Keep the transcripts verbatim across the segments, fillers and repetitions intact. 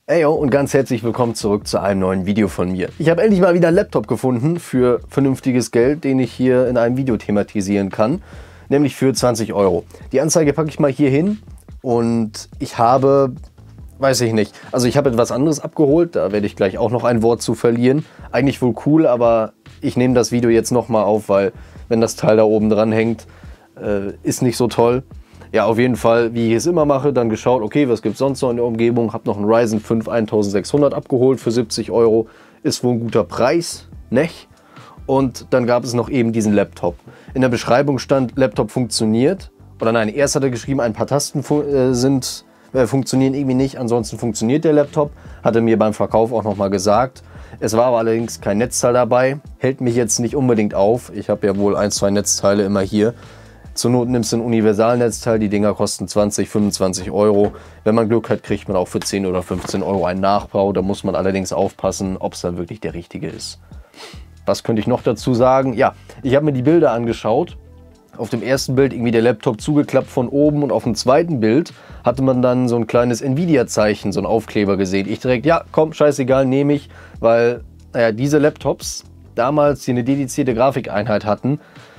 Eyo und ganz herzlich willkommen zurück zu einem neuen Video von mir. Ich habe endlich mal wieder einen Laptop gefunden für vernünftiges Geld, den ich hier in einem Video thematisieren kann, nämlich für zwanzig Euro. Die Anzeige packe ich mal hier hin und ich habe, weiß ich nicht, also ich habe etwas anderes abgeholt, da werde ich gleich auch noch ein Wort zu verlieren. Eigentlich wohl cool, aber ich nehme das Video jetzt nochmal auf, weil wenn das Teil da oben dran hängt, äh, ist nicht so toll. Ja, auf jeden Fall, wie ich es immer mache, dann geschaut, okay, was gibt es sonst noch in der Umgebung. Habe noch einen Ryzen fünf eintausendsechshundert abgeholt für siebzig Euro. Ist wohl ein guter Preis, nicht? Und dann gab es noch eben diesen Laptop. In der Beschreibung stand, Laptop funktioniert. Oder nein, erst hat er geschrieben, ein paar Tasten fu äh, sind, äh, funktionieren irgendwie nicht. Ansonsten funktioniert der Laptop. Hat er mir beim Verkauf auch nochmal gesagt. Es war aber allerdings kein Netzteil dabei. Hält mich jetzt nicht unbedingt auf. Ich habe ja wohl ein, zwei Netzteile immer hier. Zur Not nimmst du ein Universalnetzteil, die Dinger kosten zwanzig, fünfundzwanzig Euro. Wenn man Glück hat, kriegt man auch für zehn oder fünfzehn Euro einen Nachbau. Da muss man allerdings aufpassen, ob es dann wirklich der richtige ist. Was könnte ich noch dazu sagen? Ja, ich habe mir die Bilder angeschaut. Auf dem ersten Bild irgendwie der Laptop zugeklappt von oben und auf dem zweiten Bild hatte man dann so ein kleines Nvidia-Zeichen, so ein Aufkleber gesehen. Ich direkt, ja komm, scheißegal, nehme ich, weil naja, diese Laptops damals, die eine dedizierte Grafikeinheit hatten,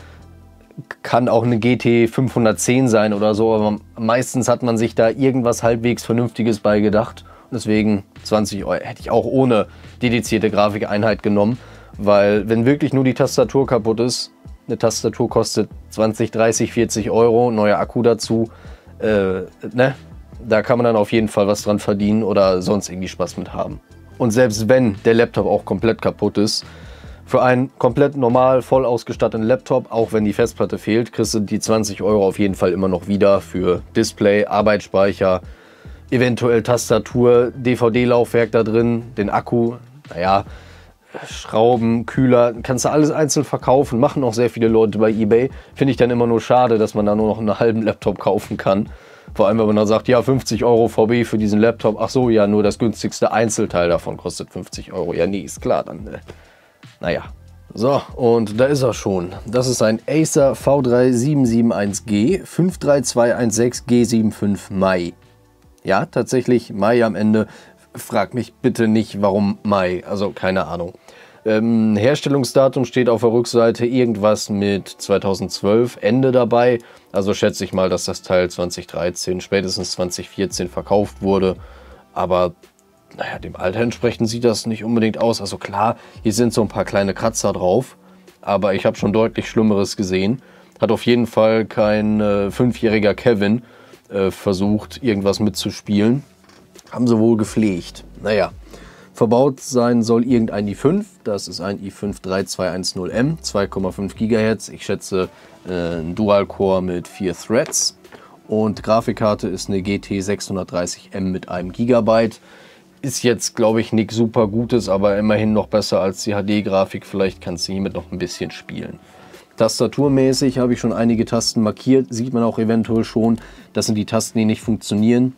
kann auch eine G T fünfhundertzehn sein oder so, aber meistens hat man sich da irgendwas halbwegs Vernünftiges bei gedacht. Und deswegen zwanzig Euro hätte ich auch ohne dedizierte Grafikeinheit genommen, weil wenn wirklich nur die Tastatur kaputt ist, eine Tastatur kostet zwanzig, dreißig, vierzig Euro, neuer Akku dazu, äh, ne? Da kann man dann auf jeden Fall was dran verdienen oder sonst irgendwie Spaß mit haben. Und selbst wenn der Laptop auch komplett kaputt ist, für einen komplett normal, voll ausgestatteten Laptop, auch wenn die Festplatte fehlt, kriegst du die zwanzig Euro auf jeden Fall immer noch wieder für Display, Arbeitsspeicher, eventuell Tastatur, D V D-Laufwerk da drin, den Akku, naja, Schrauben, Kühler, kannst du alles einzeln verkaufen, machen auch sehr viele Leute bei eBay. Finde ich dann immer nur schade, dass man da nur noch einen halben Laptop kaufen kann. Vor allem, wenn man dann sagt, ja, fünfzig Euro V B für diesen Laptop, ach so, ja, nur das günstigste Einzelteil davon kostet fünfzig Euro. Ja, nee, ist klar, dann... Äh Naja, so, und da ist er schon. Das ist ein Acer V drei sieben sieben eins G fünf drei zwei eins sechs G fünfundsiebzig Mai. Ja, tatsächlich Mai am Ende. Frag mich bitte nicht, warum Mai, also keine Ahnung. Ähm, Herstellungsdatum steht auf der Rückseite irgendwas mit zweitausendzwölf, Ende dabei. Also schätze ich mal, dass das Teil zweitausenddreizehn, spätestens zweitausendvierzehn verkauft wurde. Aber... naja, dem Alter entsprechend sieht das nicht unbedingt aus. Also klar, hier sind so ein paar kleine Kratzer drauf, aber ich habe schon deutlich Schlimmeres gesehen. Hat auf jeden Fall kein äh, fünfjähriger Kevin äh, versucht, irgendwas mitzuspielen. Haben sie wohl gepflegt. Naja, verbaut sein soll irgendein i fünf. Das ist ein i fünf drei zwei eins null M, zwei Komma fünf Gigahertz. Ich schätze äh, ein Dual-Core mit vier Threads. Und Grafikkarte ist eine G T sechshundertdreißig M mit einem Gigabyte. Ist jetzt, glaube ich, nichts super Gutes, aber immerhin noch besser als die H D-Grafik. Vielleicht kannst du hiermit noch ein bisschen spielen. Tastaturmäßig habe ich schon einige Tasten markiert. Sieht man auch eventuell schon. Das sind die Tasten, die nicht funktionieren.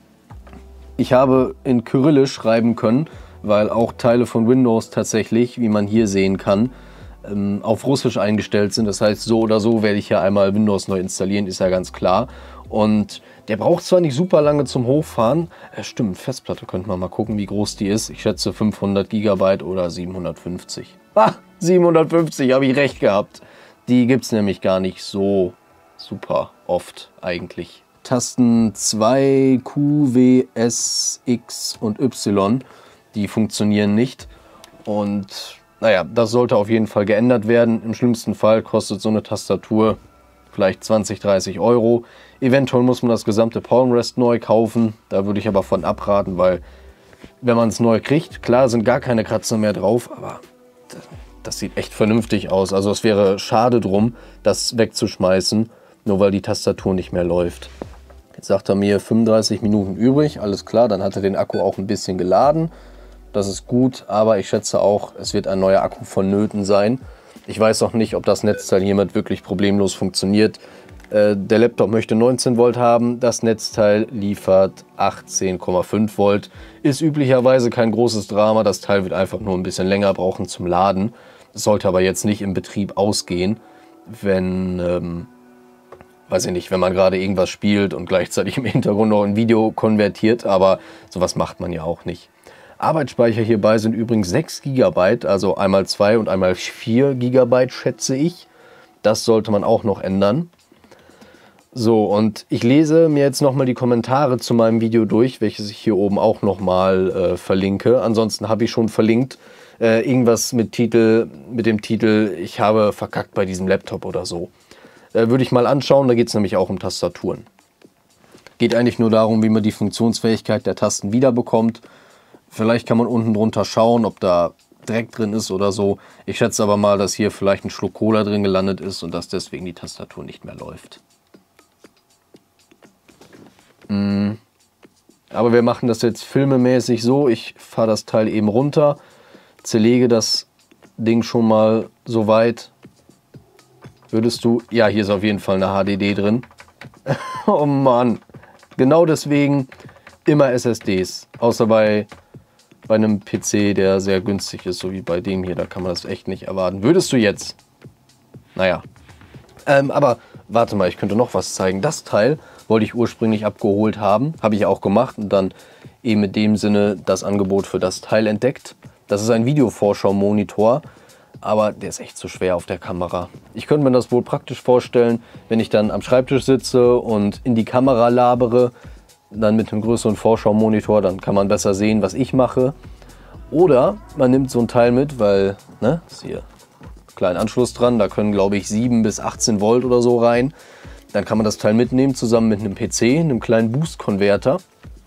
Ich habe in Kyrillisch schreiben können, weil auch Teile von Windows tatsächlich, wie man hier sehen kann, auf Russisch eingestellt sind. Das heißt, so oder so werde ich hier einmal Windows neu installieren, ist ja ganz klar. Und der braucht zwar nicht super lange zum Hochfahren. Ja, stimmt, Festplatte könnte man mal gucken, wie groß die ist. Ich schätze fünfhundert Gigabyte oder siebenhundertfünfzig. Ah, siebenhundertfünfzig, habe ich recht gehabt. Die gibt es nämlich gar nicht so super oft eigentlich. Tasten zwei, Q, W, S, X und Y, die funktionieren nicht. Und naja, das sollte auf jeden Fall geändert werden. Im schlimmsten Fall kostet so eine Tastatur vielleicht zwanzig, dreißig Euro. Eventuell muss man das gesamte Palmrest neu kaufen. Da würde ich aber von abraten, weil wenn man es neu kriegt, klar sind gar keine Kratzer mehr drauf, aber das sieht echt vernünftig aus. Also es wäre schade drum, das wegzuschmeißen, nur weil die Tastatur nicht mehr läuft. Jetzt sagt er mir fünfunddreißig Minuten übrig, alles klar, dann hat er den Akku auch ein bisschen geladen. Das ist gut, aber ich schätze auch, es wird ein neuer Akku vonnöten sein. Ich weiß auch nicht, ob das Netzteil hiermit wirklich problemlos funktioniert. Äh, der Laptop möchte neunzehn Volt haben, das Netzteil liefert achtzehn Komma fünf Volt. Ist üblicherweise kein großes Drama, das Teil wird einfach nur ein bisschen länger brauchen zum Laden. Es sollte aber jetzt nicht im Betrieb ausgehen, wenn, ähm, weiß ich nicht, wenn man gerade irgendwas spielt und gleichzeitig im Hintergrund noch ein Video konvertiert, aber sowas macht man ja auch nicht. Arbeitsspeicher hierbei sind übrigens sechs Gigabyte, also einmal zwei und einmal vier Gigabyte, schätze ich. Das sollte man auch noch ändern. So, und ich lese mir jetzt nochmal die Kommentare zu meinem Video durch, welches ich hier oben auch nochmal äh, verlinke. Ansonsten habe ich schon verlinkt, äh, irgendwas mit Titel, mit dem Titel, ich habe verkackt bei diesem Laptop oder so. Äh, würde ich mal anschauen, da geht es nämlich auch um Tastaturen. Geht eigentlich nur darum, wie man die Funktionsfähigkeit der Tasten wiederbekommt. Vielleicht kann man unten drunter schauen, ob da Dreck drin ist oder so. Ich schätze aber mal, dass hier vielleicht ein Schluck Cola drin gelandet ist und dass deswegen die Tastatur nicht mehr läuft. Mm. Aber wir machen das jetzt filmemäßig so. Ich fahre das Teil eben runter, zerlege das Ding schon mal so weit. Würdest du... Ja, hier ist auf jeden Fall eine H D D drin. Oh Mann. Genau deswegen immer S S Ds. Außer bei... bei einem P C, der sehr günstig ist, so wie bei dem hier, da kann man das echt nicht erwarten. Würdest du jetzt? Naja. Ähm, aber warte mal, ich könnte noch was zeigen. Das Teil wollte ich ursprünglich abgeholt haben, habe ich auch gemacht und dann eben in dem Sinne das Angebot für das Teil entdeckt. Das ist ein Videovorschau-Monitor, aber der ist echt zu schwer auf der Kamera. Ich könnte mir das wohl praktisch vorstellen, wenn ich dann am Schreibtisch sitze und in die Kamera labere, dann mit einem größeren Vorschau-Monitor, dann kann man besser sehen, was ich mache. Oder man nimmt so ein Teil mit, weil, ne, ist hier ein kleiner Anschluss dran, da können, glaube ich, sieben bis achtzehn Volt oder so rein. Dann kann man das Teil mitnehmen, zusammen mit einem P C, einem kleinen Boost-Konverter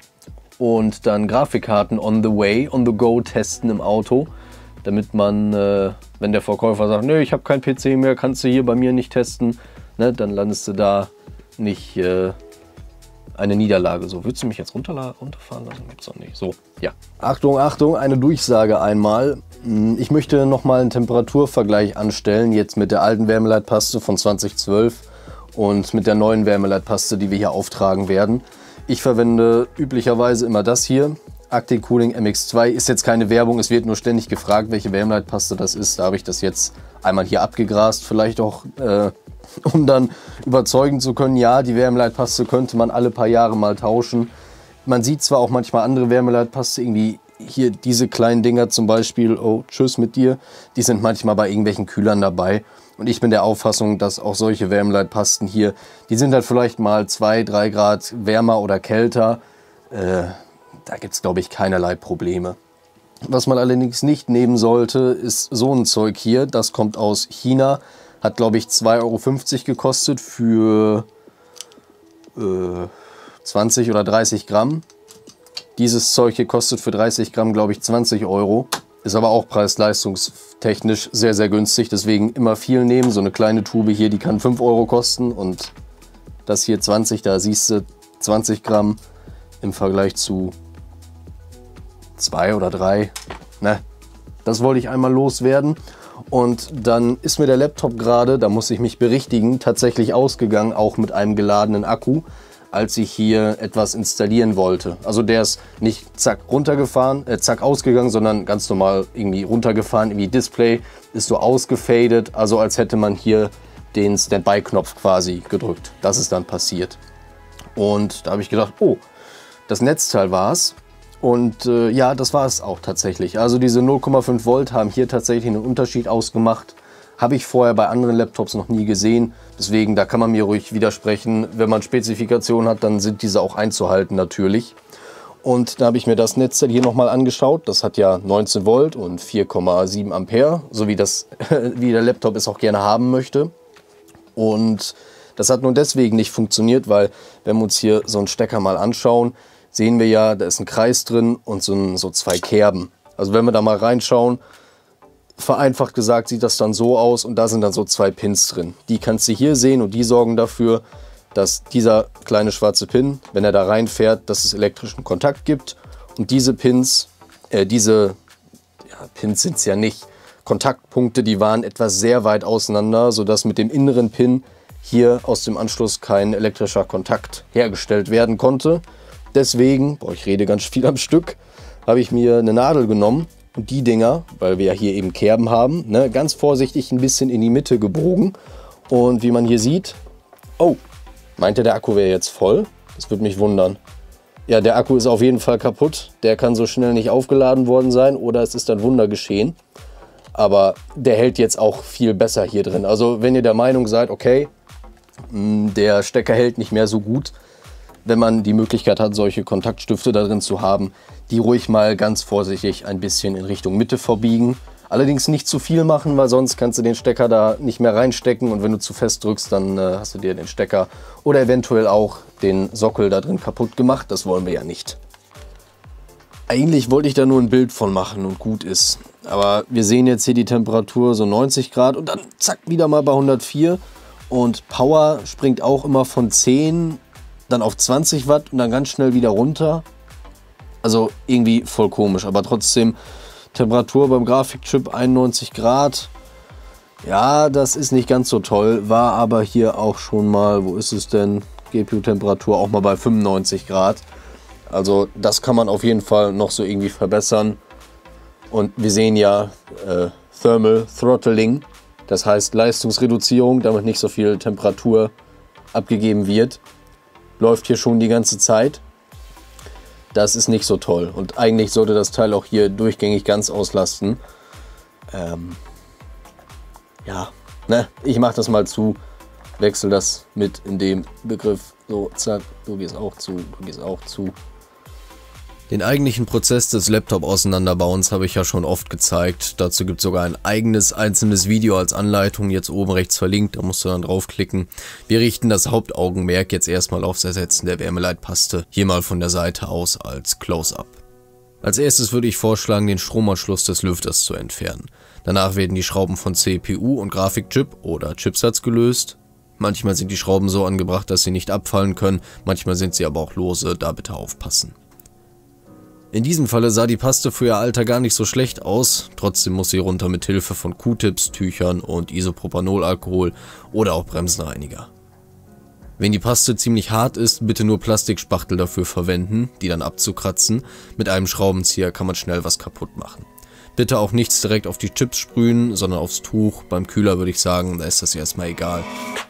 und dann Grafikkarten on the way, on the go testen im Auto, damit man, äh, wenn der Verkäufer sagt, nö, ich habe keinen P C mehr, kannst du hier bei mir nicht testen, ne, dann landest du da nicht... Äh, eine Niederlage. So, würdest du mich jetzt runter, runterfahren lassen? Gibt's doch nicht. So, ja. Achtung, Achtung, eine Durchsage einmal. Ich möchte nochmal einen Temperaturvergleich anstellen, jetzt mit der alten Wärmeleitpaste von zwanzig zwölf und mit der neuen Wärmeleitpaste, die wir hier auftragen werden. Ich verwende üblicherweise immer das hier. Arctic Cooling M X zwei ist jetzt keine Werbung, es wird nur ständig gefragt, welche Wärmeleitpaste das ist. Da habe ich das jetzt einmal hier abgegrast, vielleicht auch... Äh, um dann überzeugen zu können, ja, die Wärmeleitpaste könnte man alle paar Jahre mal tauschen. Man sieht zwar auch manchmal andere Wärmeleitpaste, irgendwie hier diese kleinen Dinger zum Beispiel, oh, tschüss mit dir, die sind manchmal bei irgendwelchen Kühlern dabei. Und ich bin der Auffassung, dass auch solche Wärmeleitpasten hier, die sind halt vielleicht mal zwei, drei Grad wärmer oder kälter. Äh, da gibt es, glaube ich, keinerlei Probleme. Was man allerdings nicht nehmen sollte, ist so ein Zeug hier. Das kommt aus China. Hat, glaube ich, zwei Euro fünfzig gekostet für äh, zwanzig oder dreißig Gramm. Dieses Zeug hier kostet für dreißig Gramm, glaube ich, zwanzig Euro. Ist aber auch preis-leistungstechnisch sehr, sehr günstig. Deswegen immer viel nehmen. So eine kleine Tube hier, die kann fünf Euro kosten. Und das hier zwanzig, da siehst du zwanzig Gramm im Vergleich zu zwei oder drei. Ne? Das wollte ich einmal loswerden. Und dann ist mir der Laptop gerade, da muss ich mich berichtigen, tatsächlich ausgegangen, auch mit einem geladenen Akku, als ich hier etwas installieren wollte. Also der ist nicht zack runtergefahren, äh, zack ausgegangen, sondern ganz normal irgendwie runtergefahren. Irgendwie Display ist so ausgefadet, also als hätte man hier den Standby-Knopf quasi gedrückt. Das ist dann passiert. Und da habe ich gedacht, oh, das Netzteil war es. Und äh, ja, das war es auch tatsächlich. Also diese null Komma fünf Volt haben hier tatsächlich einen Unterschied ausgemacht. Habe ich vorher bei anderen Laptops noch nie gesehen. Deswegen, da kann man mir ruhig widersprechen. Wenn man Spezifikationen hat, dann sind diese auch einzuhalten natürlich. Und da habe ich mir das Netzteil hier nochmal angeschaut. Das hat ja neunzehn Volt und vier Komma sieben Ampere, so wie, das, wie der Laptop es auch gerne haben möchte. Und das hat nur deswegen nicht funktioniert, weil wenn wir uns hier so einen Stecker mal anschauen, sehen wir ja, da ist ein Kreis drin und so, ein, so zwei Kerben. Also wenn wir da mal reinschauen, vereinfacht gesagt sieht das dann so aus und da sind dann so zwei Pins drin. Die kannst du hier sehen und die sorgen dafür, dass dieser kleine schwarze Pin, wenn er da reinfährt, dass es elektrischen Kontakt gibt. Und diese Pins, äh, diese ja, Pins sind es ja nicht, Kontaktpunkte, die waren etwas sehr weit auseinander, sodass mit dem inneren Pin hier aus dem Anschluss kein elektrischer Kontakt hergestellt werden konnte. Deswegen, boah, ich rede ganz viel am Stück, habe ich mir eine Nadel genommen und die Dinger, weil wir ja hier eben Kerben haben, ne, ganz vorsichtig ein bisschen in die Mitte gebogen. Und wie man hier sieht, oh, meint ihr, der Akku wäre jetzt voll? Das würde mich wundern. Ja, der Akku ist auf jeden Fall kaputt. Der kann so schnell nicht aufgeladen worden sein oder es ist ein Wunder geschehen. Aber der hält jetzt auch viel besser hier drin. Also wenn ihr der Meinung seid, okay, der Stecker hält nicht mehr so gut, wenn man die Möglichkeit hat, solche Kontaktstifte da drin zu haben, die ruhig mal ganz vorsichtig ein bisschen in Richtung Mitte verbiegen. Allerdings nicht zu viel machen, weil sonst kannst du den Stecker da nicht mehr reinstecken und wenn du zu fest drückst, dann äh, hast du dir den Stecker oder eventuell auch den Sockel da drin kaputt gemacht. Das wollen wir ja nicht. Eigentlich wollte ich da nur ein Bild von machen und gut ist. Aber wir sehen jetzt hier die Temperatur so neunzig Grad und dann zack wieder mal bei hundertvier. Und Power springt auch immer von zehn dann auf zwanzig Watt und dann ganz schnell wieder runter. Also irgendwie voll komisch, aber trotzdem Temperatur beim Grafikchip einundneunzig Grad. Ja, das ist nicht ganz so toll. War aber hier auch schon mal, wo ist es denn? G P U-Temperatur auch mal bei fünfundneunzig Grad. Also das kann man auf jeden Fall noch so irgendwie verbessern. Und wir sehen ja äh, Thermal Throttling. Das heißt Leistungsreduzierung, damit nicht so viel Temperatur abgegeben wird. Läuft hier schon die ganze Zeit. Das ist nicht so toll. Und eigentlich sollte das Teil auch hier durchgängig ganz auslasten. Ähm, ja, ne? Ich mache das mal zu. Wechsel das mit in dem Begriff. So, zack, du gehst auch zu, du gehst auch zu. Den eigentlichen Prozess des Laptop-Auseinanderbauens habe ich ja schon oft gezeigt. Dazu gibt es sogar ein eigenes, einzelnes Video als Anleitung, jetzt oben rechts verlinkt, da musst du dann draufklicken. Wir richten das Hauptaugenmerk jetzt erstmal aufs Ersetzen der Wärmeleitpaste, hier mal von der Seite aus als Close-Up. Als erstes würde ich vorschlagen, den Stromanschluss des Lüfters zu entfernen. Danach werden die Schrauben von C P U und Grafikchip oder Chipsatz gelöst. Manchmal sind die Schrauben so angebracht, dass sie nicht abfallen können, manchmal sind sie aber auch lose, da bitte aufpassen. In diesem Falle sah die Paste für ihr Alter gar nicht so schlecht aus, trotzdem muss sie runter mit Hilfe von Q-Tips, Tüchern und Isopropanolalkohol oder auch Bremsenreiniger. Wenn die Paste ziemlich hart ist, bitte nur Plastikspachtel dafür verwenden, die dann abzukratzen. Mit einem Schraubenzieher kann man schnell was kaputt machen. Bitte auch nichts direkt auf die Chips sprühen, sondern aufs Tuch. Beim Kühler würde ich sagen, da ist das erstmal egal.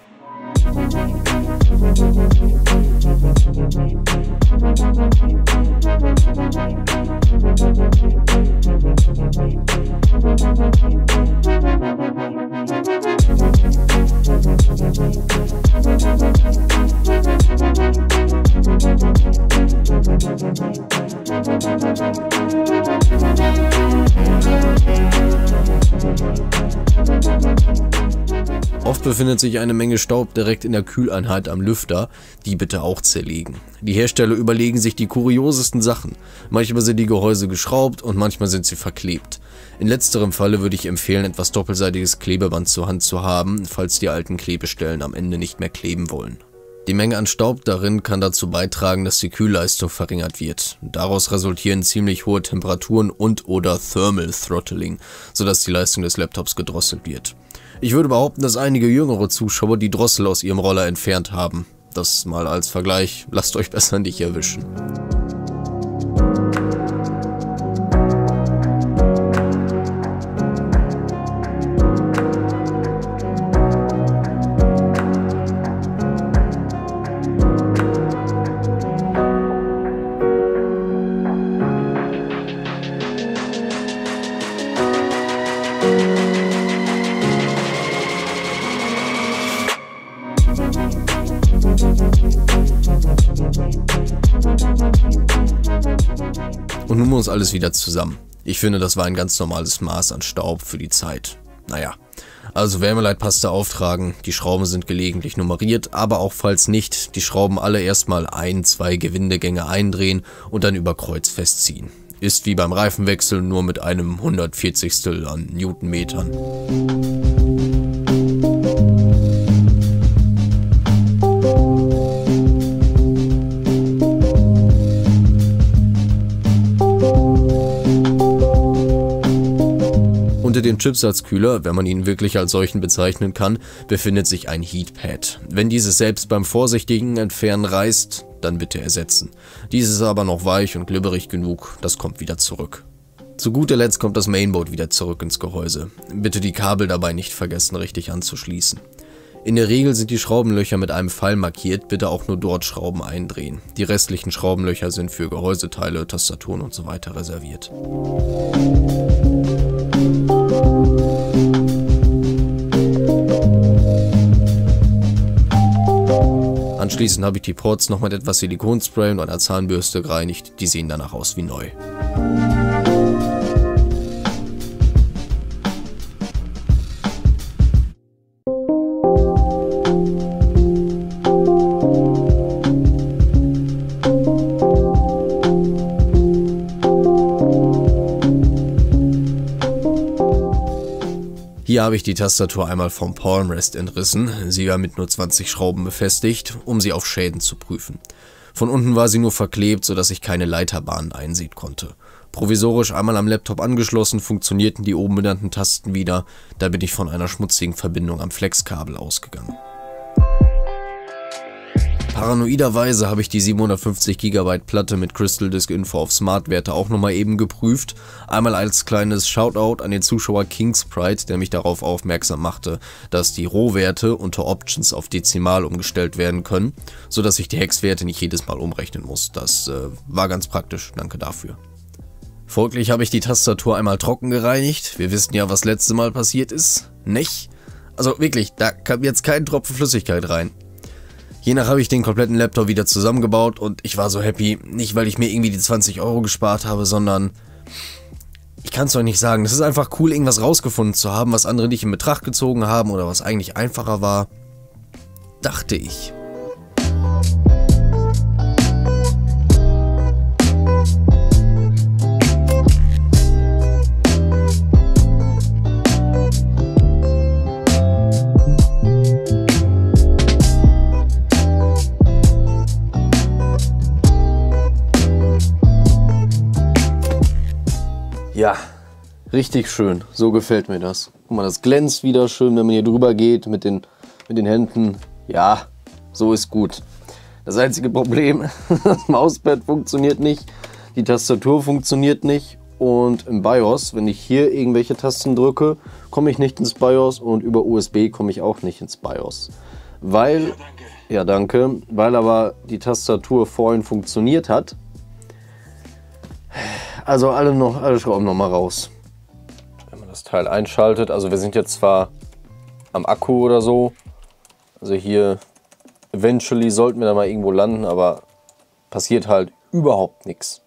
Oft befindet sich eine Menge Staub direkt in der Kühleinheit am Lüfter, die bitte auch zerlegen. Die Hersteller überlegen sich die kuriosesten Sachen. Manchmal sind die Gehäuse geschraubt und manchmal sind sie verklebt. In letzterem Falle würde ich empfehlen, etwas doppelseitiges Klebeband zur Hand zu haben, falls die alten Klebestellen am Ende nicht mehr kleben wollen. Die Menge an Staub darin kann dazu beitragen, dass die Kühlleistung verringert wird. Daraus resultieren ziemlich hohe Temperaturen und oder Thermal Throttling, sodass die Leistung des Laptops gedrosselt wird. Ich würde behaupten, dass einige jüngere Zuschauer die Drossel aus ihrem Roller entfernt haben. Das mal als Vergleich, lasst euch besser nicht erwischen. Und nun muss alles wieder zusammen. Ich finde, das war ein ganz normales Maß an Staub für die Zeit. Naja, also Wärmeleitpaste auftragen, die Schrauben sind gelegentlich nummeriert, aber auch falls nicht, die Schrauben alle erstmal ein, zwei Gewindegänge eindrehen und dann über Kreuz festziehen. Ist wie beim Reifenwechsel, nur mit einem hundertvierzigstel an Newtonmetern. Unter dem Chipsatzkühler, wenn man ihn wirklich als solchen bezeichnen kann, befindet sich ein Heatpad. Wenn dieses selbst beim vorsichtigen Entfernen reißt, dann bitte ersetzen. Dieses ist aber noch weich und glibberig genug, das kommt wieder zurück. Zu guter Letzt kommt das Mainboard wieder zurück ins Gehäuse. Bitte die Kabel dabei nicht vergessen, richtig anzuschließen. In der Regel sind die Schraubenlöcher mit einem Pfeil markiert, bitte auch nur dort Schrauben eindrehen. Die restlichen Schraubenlöcher sind für Gehäuseteile, Tastaturen und so weiter reserviert. Anschließend habe ich die Ports noch mit etwas Silikonspray und einer Zahnbürste gereinigt, die sehen danach aus wie neu. Hier habe ich die Tastatur einmal vom Palmrest entrissen, sie war mit nur zwanzig Schrauben befestigt, um sie auf Schäden zu prüfen. Von unten war sie nur verklebt, sodass ich keine Leiterbahnen einsehen konnte. Provisorisch einmal am Laptop angeschlossen, funktionierten die oben benannten Tasten wieder, da bin ich von einer schmutzigen Verbindung am Flexkabel ausgegangen. Paranoiderweise habe ich die siebenhundertfünfzig Gigabyte Platte mit Crystal Disk Info auf Smart-Werte auch nochmal eben geprüft. Einmal als kleines Shoutout an den Zuschauer Kingsprite, der mich darauf aufmerksam machte, dass die Rohwerte unter Options auf Dezimal umgestellt werden können, sodass ich die Hexwerte nicht jedes Mal umrechnen muss. Das äh, war ganz praktisch, danke dafür. Folglich habe ich die Tastatur einmal trocken gereinigt. Wir wissen ja, was letzte Mal passiert ist. Nicht? Also wirklich, da kam jetzt kein Tropfen Flüssigkeit rein. Hiernach habe ich den kompletten Laptop wieder zusammengebaut und ich war so happy, nicht weil ich mir irgendwie die zwanzig Euro gespart habe, sondern ich kann es euch nicht sagen, es ist einfach cool, irgendwas rausgefunden zu haben, was andere nicht in Betracht gezogen haben oder was eigentlich einfacher war, dachte ich. Ja, richtig schön. So gefällt mir das. Guck mal, das glänzt wieder schön, wenn man hier drüber geht mit den, mit den Händen. Ja, so ist gut. Das einzige Problem, das Mauspad funktioniert nicht, die Tastatur funktioniert nicht und im BIOS, wenn ich hier irgendwelche Tasten drücke, komme ich nicht ins BIOS und über U S B komme ich auch nicht ins BIOS. Weil, ja danke, ja, danke weil aber die Tastatur vorhin funktioniert hat. Also alle, noch, alle Schrauben noch mal raus. Wenn man das Teil einschaltet, also wir sind jetzt zwar am Akku oder so, also hier eventually sollten wir da mal irgendwo landen, aber passiert halt überhaupt nichts.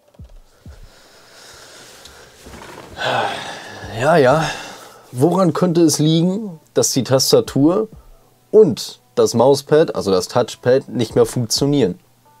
Ja, ja, woran könnte es liegen, dass die Tastatur und das Mauspad, also das Touchpad, nicht mehr funktionieren?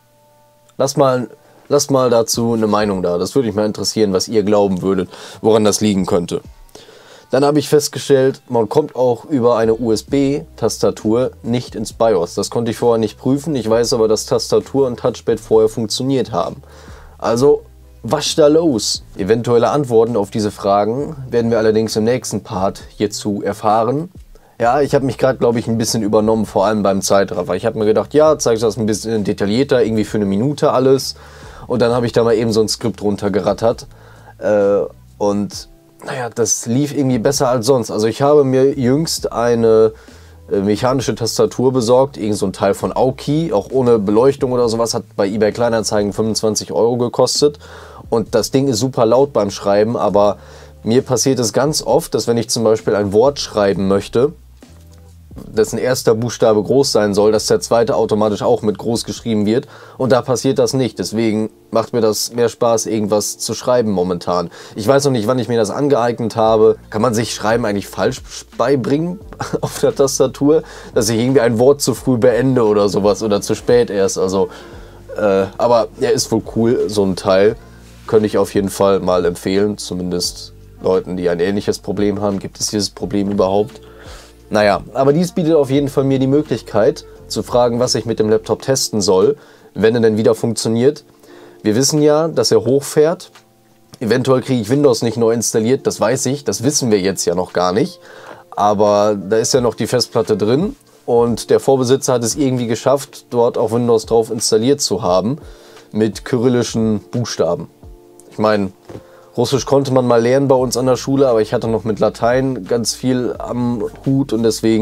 Lass mal... Lasst mal dazu eine Meinung da. Das würde mich mal interessieren, was ihr glauben würdet, woran das liegen könnte. Dann habe ich festgestellt, man kommt auch über eine U S B-Tastatur nicht ins BIOS. Das konnte ich vorher nicht prüfen. Ich weiß aber, dass Tastatur und Touchpad vorher funktioniert haben. Also, was da los? Eventuelle Antworten auf diese Fragen werden wir allerdings im nächsten Part hierzu erfahren. Ja, ich habe mich gerade, glaube ich, ein bisschen übernommen, vor allem beim Zeitraffer. Ich habe mir gedacht, ja, zeige ich das ein bisschen detaillierter, irgendwie für eine Minute alles. Und dann habe ich da mal eben so ein Skript runtergerattert. Äh, und naja, das lief irgendwie besser als sonst. Also ich habe mir jüngst eine äh, mechanische Tastatur besorgt. Irgend so ein Teil von Aoki, auch ohne Beleuchtung oder sowas. Hat bei eBay Kleinanzeigen fünfundzwanzig Euro gekostet. Und das Ding ist super laut beim Schreiben. Aber mir passiert es ganz oft, dass wenn ich zum Beispiel ein Wort schreiben möchte, dessen erster Buchstabe groß sein soll, dass der zweite automatisch auch mit groß geschrieben wird. Und da passiert das nicht. Deswegen macht mir das mehr Spaß, irgendwas zu schreiben momentan. Ich weiß noch nicht, wann ich mir das angeeignet habe. Kann man sich Schreiben eigentlich falsch beibringen auf der Tastatur? Dass ich irgendwie ein Wort zu früh beende oder sowas oder zu spät erst. Also, äh, aber er ist wohl cool, so ein Teil. Könnte ich auf jeden Fall mal empfehlen. Zumindest Leuten, die ein ähnliches Problem haben. Gibt es dieses Problem überhaupt? Naja, aber dies bietet auf jeden Fall mir die Möglichkeit, zu fragen, was ich mit dem Laptop testen soll, wenn er denn wieder funktioniert. Wir wissen ja, dass er hochfährt. Eventuell kriege ich Windows nicht neu installiert, das weiß ich. Das wissen wir jetzt ja noch gar nicht. Aber da ist ja noch die Festplatte drin und der Vorbesitzer hat es irgendwie geschafft, dort auch Windows drauf installiert zu haben mit kyrillischen Buchstaben. Ich meine, Russisch konnte man mal lernen bei uns an der Schule, aber ich hatte noch mit Latein ganz viel am Hut und deswegen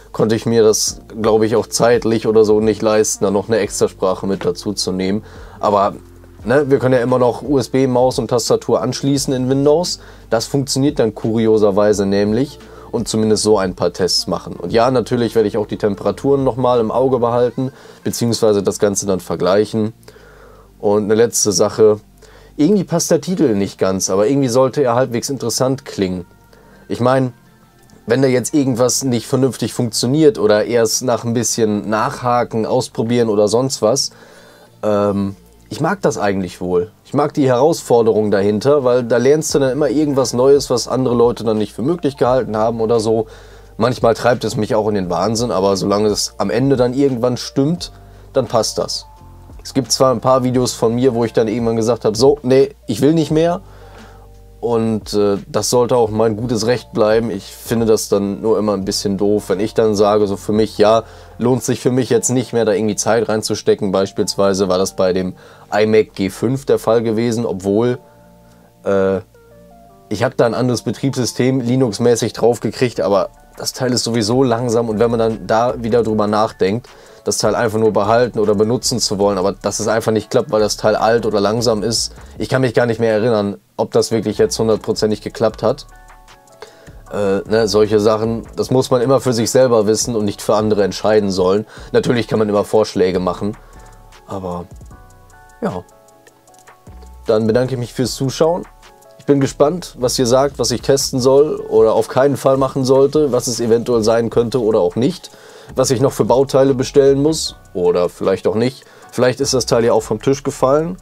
konnte ich mir das, glaube ich, auch zeitlich oder so nicht leisten, da noch eine Extrasprache mit dazu zu nehmen. Aber ne, wir können ja immer noch U S B, Maus und Tastatur anschließen in Windows. Das funktioniert dann kurioserweise nämlich und zumindest so ein paar Tests machen. Und ja, natürlich werde ich auch die Temperaturen nochmal im Auge behalten, beziehungsweise das Ganze dann vergleichen. Und eine letzte Sache, irgendwie passt der Titel nicht ganz, aber irgendwie sollte er halbwegs interessant klingen. Ich meine, wenn da jetzt irgendwas nicht vernünftig funktioniert oder erst nach ein bisschen Nachhaken, Ausprobieren oder sonst was, ähm, ich mag das eigentlich wohl. Ich mag die Herausforderung dahinter, weil da lernst du dann immer irgendwas Neues, was andere Leute dann nicht für möglich gehalten haben oder so. Manchmal treibt es mich auch in den Wahnsinn, aber solange es am Ende dann irgendwann stimmt, dann passt das. Es gibt zwar ein paar Videos von mir, wo ich dann irgendwann gesagt habe, so, nee, ich will nicht mehr. Und äh, das sollte auch mein gutes Recht bleiben. Ich finde das dann nur immer ein bisschen doof, wenn ich dann sage, so für mich, ja, lohnt sich für mich jetzt nicht mehr, da irgendwie Zeit reinzustecken. Beispielsweise war das bei dem iMac G fünf der Fall gewesen, obwohl äh, ich habe da ein anderes Betriebssystem Linux-mäßig drauf gekriegt, aber das Teil ist sowieso langsam und wenn man dann da wieder drüber nachdenkt, das Teil einfach nur behalten oder benutzen zu wollen, aber dass es einfach nicht klappt, weil das Teil alt oder langsam ist. Ich kann mich gar nicht mehr erinnern, ob das wirklich jetzt hundertprozentig geklappt hat. Äh, ne, solche Sachen, das muss man immer für sich selber wissen und nicht für andere entscheiden sollen. Natürlich kann man immer Vorschläge machen, aber ja. Dann bedanke ich mich fürs Zuschauen. Ich bin gespannt, was ihr sagt, was ich testen soll oder auf keinen Fall machen sollte, was es eventuell sein könnte oder auch nicht. Was ich noch für Bauteile bestellen muss oder vielleicht auch nicht. Vielleicht ist das Teil ja auch vom Tisch gefallen.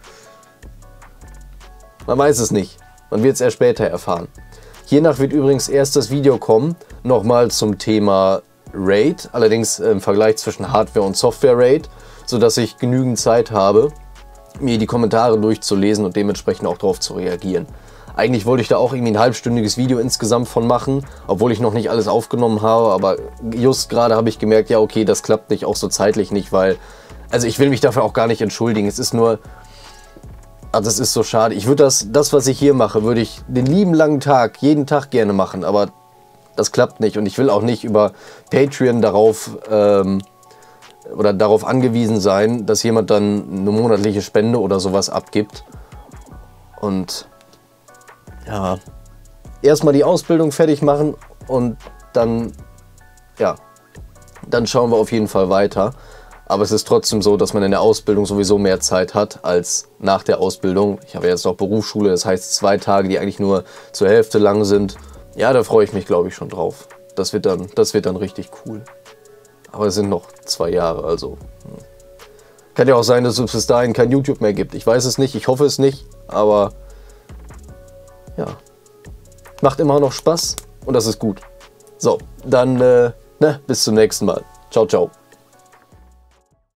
Man weiß es nicht. Man wird es erst später erfahren. Hiernach wird übrigens erst das Video kommen, nochmal zum Thema RAID, allerdings im Vergleich zwischen Hardware und Software RAID, sodass ich genügend Zeit habe, mir die Kommentare durchzulesen und dementsprechend auch darauf zu reagieren. Eigentlich wollte ich da auch irgendwie ein halbstündiges Video insgesamt von machen, obwohl ich noch nicht alles aufgenommen habe, aber just gerade habe ich gemerkt, ja okay, das klappt nicht, auch so zeitlich nicht, weil, also ich will mich dafür auch gar nicht entschuldigen, es ist nur, ach, das ist so schade. Ich würde das, das was ich hier mache, würde ich den lieben langen Tag, jeden Tag gerne machen, aber das klappt nicht und ich will auch nicht über Patreon darauf, ähm, oder darauf angewiesen sein, dass jemand dann eine monatliche Spende oder sowas abgibt und ja, erstmal die Ausbildung fertig machen und dann, ja, dann schauen wir auf jeden Fall weiter. Aber es ist trotzdem so, dass man in der Ausbildung sowieso mehr Zeit hat als nach der Ausbildung. Ich habe jetzt noch Berufsschule, das heißt zwei Tage, die eigentlich nur zur Hälfte lang sind. Ja, da freue ich mich, glaube ich, schon drauf. Das wird dann, das wird dann richtig cool. Aber es sind noch zwei Jahre, also hm. Kann ja auch sein, dass es bis dahin kein YouTube mehr gibt. Ich weiß es nicht, ich hoffe es nicht, aber ja, macht immer noch Spaß und das ist gut. So, dann äh, ne, bis zum nächsten Mal. Ciao, ciao.